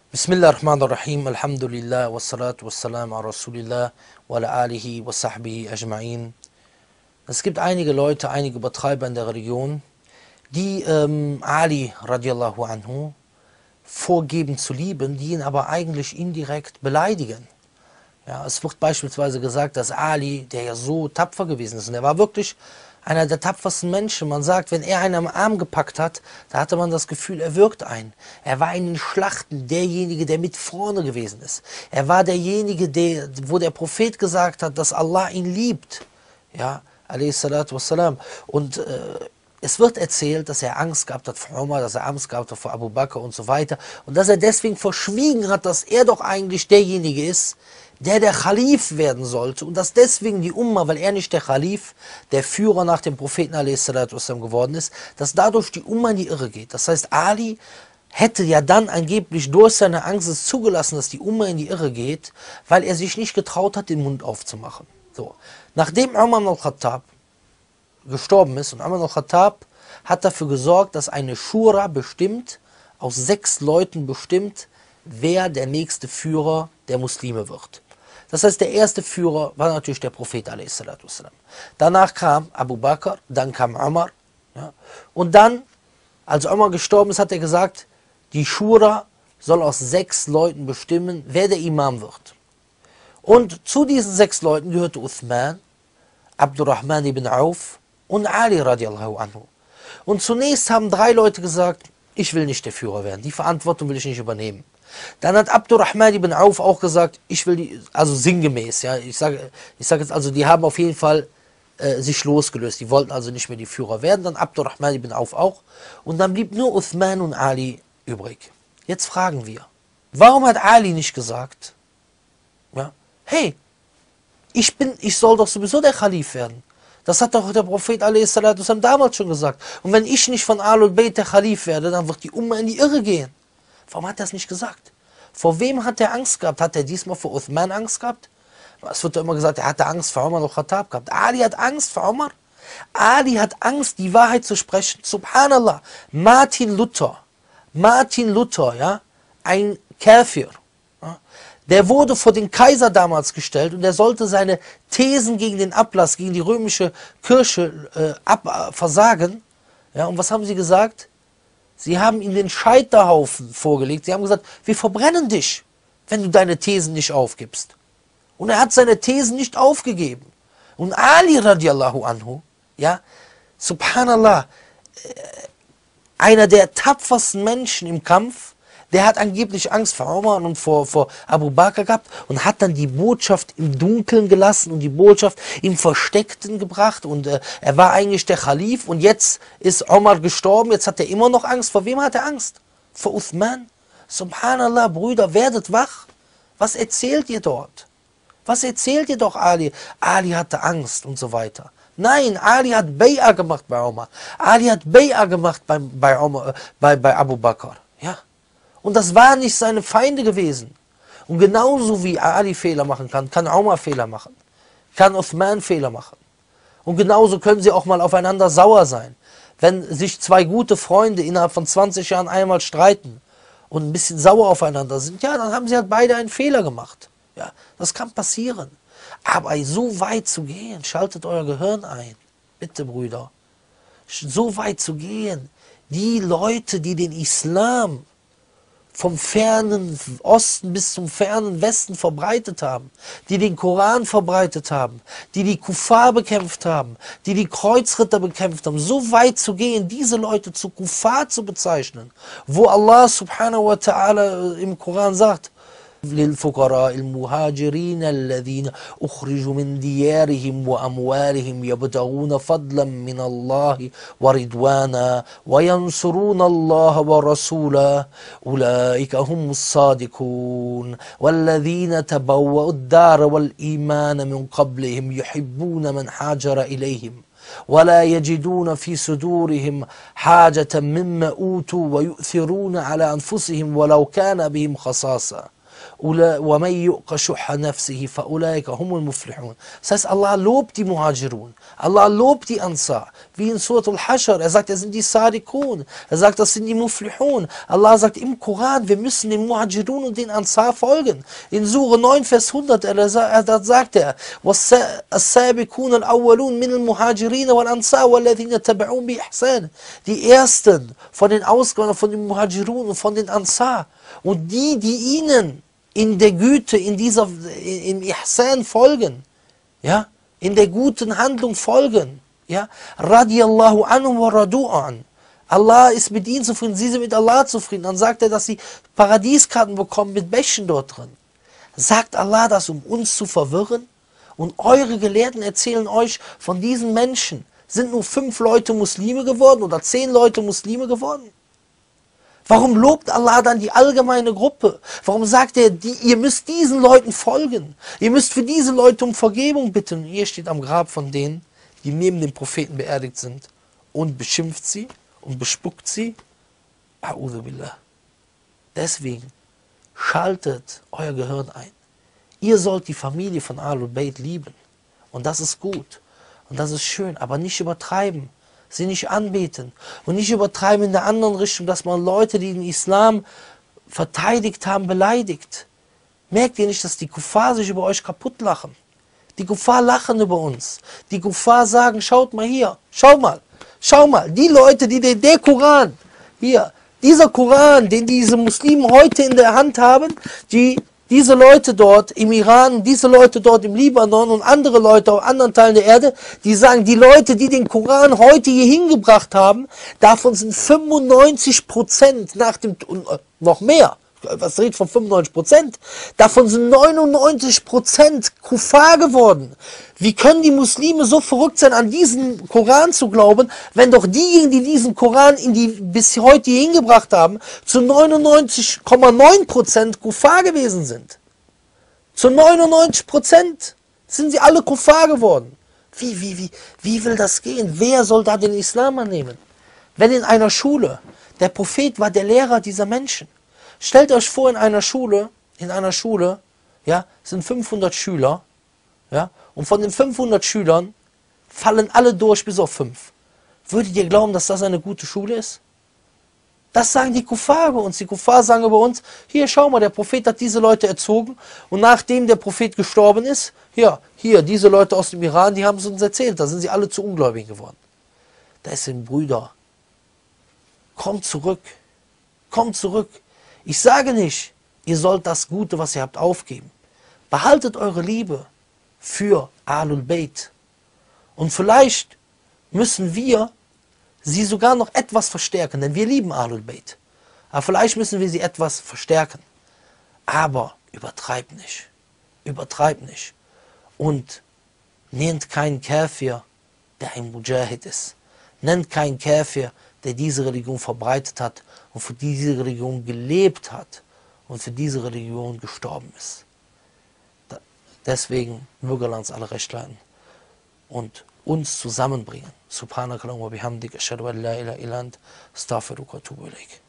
Bismillahirrahmanirrahim, Alhamdulillah, wassalatu wassalam ala Rasulillah, wa ala alihi wa sahbihi ajma'in. Es gibt einige Leute, einige Betreiber in der Religion, die Ali radiallahu anhu vorgeben zu lieben, die ihn aber eigentlich indirekt beleidigen. Ja, es wird beispielsweise gesagt, dass Ali, der ja so tapfer gewesen ist, und er war wirklich einer der tapfersten Menschen. Man sagt, wenn er einen am Arm gepackt hat, da hatte man das Gefühl, er wirkt einen. Er war in den Schlachten derjenige, der mit vorne gewesen ist. Er war derjenige, wo der Prophet gesagt hat, dass Allah ihn liebt. Ja, a.s. Und es wird erzählt, dass er Angst gehabt hat vor Umar, dass er Angst gehabt hat vor Abu Bakr und so weiter. Und dass er deswegen verschwiegen hat, dass er doch eigentlich derjenige ist, der Khalif werden sollte. Und dass deswegen die Umma, weil er nicht der Khalif, der Führer nach dem Propheten a.s. geworden ist, dass dadurch die Umma in die Irre geht. Das heißt, Ali hätte ja dann angeblich durch seine Angst es zugelassen, dass die Umma in die Irre geht, weil er sich nicht getraut hat, den Mund aufzumachen. So. Nachdem Umar al-Khattab gestorben ist, und Umar al-Khattab hat dafür gesorgt, dass eine Schura bestimmt, aus 6 Leuten bestimmt, wer der nächste Führer der Muslime wird. Das heißt, der erste Führer war natürlich der Prophet a.s. Danach kam Abu Bakr, dann kam Umar. Ja. Und dann, als Umar gestorben ist, hat er gesagt, die Schura soll aus 6 Leuten bestimmen, wer der Imam wird. Und zu diesen 6 Leuten gehörte Uthman, Abdurrahman ibn Auf und Ali radiallahu anhu. Und zunächst haben 3 Leute gesagt, ich will nicht der Führer werden, die Verantwortung will ich nicht übernehmen. Dann hat Abdurrahman ibn Auf auch gesagt, ich will die, also sinngemäß, ja, ich sage jetzt also, die haben auf jeden Fall sich losgelöst, die wollten also nicht mehr die Führer werden, dann Abdurrahman ibn Auf auch, und dann blieb nur Uthman und Ali übrig. Jetzt fragen wir, warum hat Ali nicht gesagt, ja, hey, ich soll doch sowieso der Khalif werden. Das hat doch der Prophet a.s. damals schon gesagt. Und wenn ich nicht von Ahlul Bayt der Khalif werde, dann wird die Umma in die Irre gehen. Warum hat er das nicht gesagt? Vor wem hat er Angst gehabt? Hat er diesmal vor Uthman Angst gehabt? Es wird ja immer gesagt, er hatte Angst vor Umar al-Khattab gehabt. Ali hat Angst vor Umar. Ali hat Angst, die Wahrheit zu sprechen. Subhanallah. Martin Luther, ja, ein Kafir, ja, der wurde vor den Kaiser damals gestellt und er sollte seine Thesen gegen den Ablass, gegen die römische Kirche versagen. Ja, und was haben sie gesagt? Sie haben ihm den Scheiterhaufen vorgelegt. Sie haben gesagt, wir verbrennen dich, wenn du deine Thesen nicht aufgibst. Und er hat seine Thesen nicht aufgegeben. Und Ali radiallahu anhu, ja, subhanallah, einer der tapfersten Menschen im Kampf, der hat angeblich Angst vor Umar und vor Abu Bakr gehabt und hat dann die Botschaft im Dunkeln gelassen und die Botschaft im Versteckten gebracht. Und er war eigentlich der Khalif und jetzt ist Umar gestorben, jetzt hat er immer noch Angst. Vor wem hat er Angst? Vor Uthman? Subhanallah, Brüder, werdet wach. Was erzählt ihr dort? Was erzählt ihr doch Ali? Ali hatte Angst und so weiter. Nein, Ali hat Bay'a gemacht bei Umar. Ali hat Bay'a gemacht bei Abu Bakr. Ja. Und das waren nicht seine Feinde gewesen. Und genauso wie Ali Fehler machen kann, kann Umar Fehler machen. Kann Uthman Fehler machen. Und genauso können sie auch mal aufeinander sauer sein. Wenn sich 2 gute Freunde innerhalb von 20 Jahren einmal streiten und ein bisschen sauer aufeinander sind, ja, dann haben sie halt beide einen Fehler gemacht. Ja, das kann passieren. Aber so weit zu gehen, schaltet euer Gehirn ein. Bitte, Brüder. So weit zu gehen. Die Leute, die den Islam vom fernen Osten bis zum fernen Westen verbreitet haben, die den Koran verbreitet haben, die die Kuffar bekämpft haben, die die Kreuzritter bekämpft haben, so weit zu gehen, diese Leute zu Kuffar zu bezeichnen, wo Allah subhanahu wa ta'ala im Koran sagt, للفقراء المهاجرين الذين أخرجوا من ديارهم وأموالهم يبتغون فضلا من الله ورضوانا وينصرون الله ورسوله أولئك هم الصادقون والذين تبوأوا الدار والإيمان من قبلهم يحبون من هاجر إليهم ولا يجدون في صدورهم حاجة مما أوتوا ويؤثرون على أنفسهم ولو كان بهم خصاصة وَمَنْ يُؤْقَ شُحَّ نَفْسِهِ فَأُولَٰئِكَ هُمُ الْمُفْلِحُونَ. Das heißt, Allah lobt die Muhajirun, Allah lobt die Ansar, wie in Surat al-Hashr. Er sagt, das sind die Sadiqun, er sagt, das sind die Muflihun. Allah sagt im Koran, wir müssen den Muhajirun und den Ansar folgen. In Sure 9, Vers 100, da sagt er, وَالسَّابِقُونَ الْأَوَّلُونَ مِنَ الْمُهَاجِرِينَ وَالْأَنصَارِ وَالَّذِينَ تَبَعُوهُم بِإِحْسَانٍ. Die Ersten von den Ausgewandern, von den Muhajirun und von den Ansar. Und die ihnen in der Güte, im Ihsan folgen, ja, in der guten Handlung folgen, ja, radiyallahu anhum wa radu an. Allah ist mit ihnen zufrieden, sie sind mit Allah zufrieden. Dann sagt er, dass sie Paradieskarten bekommen mit Bächen dort drin. Sagt Allah das, um uns zu verwirren? Und eure Gelehrten erzählen euch von diesen Menschen. Sind nur 5 Leute Muslime geworden oder 10 Leute Muslime geworden? Warum lobt Allah dann die allgemeine Gruppe? Warum sagt er, ihr müsst diesen Leuten folgen? Ihr müsst für diese Leute um Vergebung bitten. Hier steht am Grab von denen, die neben dem Propheten beerdigt sind, und beschimpft sie und bespuckt sie. A'udhu billah. Deswegen schaltet euer Gehirn ein. Ihr sollt die Familie von Ahlul Bayt lieben. Und das ist gut. Und das ist schön, aber nicht übertreiben. Sie nicht anbeten. Und nicht übertreiben in der anderen Richtung, dass man Leute, die den Islam verteidigt haben, beleidigt. Merkt ihr nicht, dass die Kuffar sich über euch kaputt lachen? Die Kuffar lachen über uns. Die Kuffar sagen, schaut mal hier, schau mal, die Leute, die der Koran, hier, dieser Koran, den diese Muslime heute in der Hand haben, diese Leute dort im Iran, diese Leute dort im Libanon und andere Leute auf anderen Teilen der Erde, die sagen, die Leute, die den Koran heute hier hingebracht haben, davon sind 95% nach dem, noch mehr, was redet von 95%, davon sind 99% Kuffar geworden. Wie können die Muslime so verrückt sein, an diesen Koran zu glauben, wenn doch diejenigen, die diesen Koran bis heute hier hingebracht haben, zu 99,9% Kuffar gewesen sind? Zu 99% sind sie alle Kuffar geworden. Wie will das gehen? Wer soll da den Islam annehmen? Wenn in einer Schule, der Prophet war der Lehrer dieser Menschen. Stellt euch vor, in einer Schule, ja, sind 500 Schüler, ja, und von den 500 Schülern fallen alle durch bis auf 5. Würdet ihr glauben, dass das eine gute Schule ist? Das sagen die Kuffar über uns. Die Kuffar sagen über uns, hier, schau mal, der Prophet hat diese Leute erzogen und nachdem der Prophet gestorben ist, hier, diese Leute aus dem Iran, die haben es uns erzählt, da sind sie alle zu Ungläubigen geworden. Deswegen, Brüder, kommt zurück. Ich sage nicht, ihr sollt das Gute, was ihr habt, aufgeben. Behaltet eure Liebe für Ahlul Bayt. Und vielleicht müssen wir sie sogar noch etwas verstärken, denn wir lieben Ahlul Bayt. Aber vielleicht müssen wir sie etwas verstärken. Aber übertreibt nicht. Und nennt keinen Kafir, der ein Mujahid ist. Nennt keinen Kafir, der diese Religion verbreitet hat und für diese Religion gelebt hat und für diese Religion gestorben ist. Deswegen möge Allah uns alle recht leiten und uns zusammenbringen. Subhanakallahumma wa bihamdik, ashhadu an la ilaha illa ant, astaghfiruka wa atubu ilaik.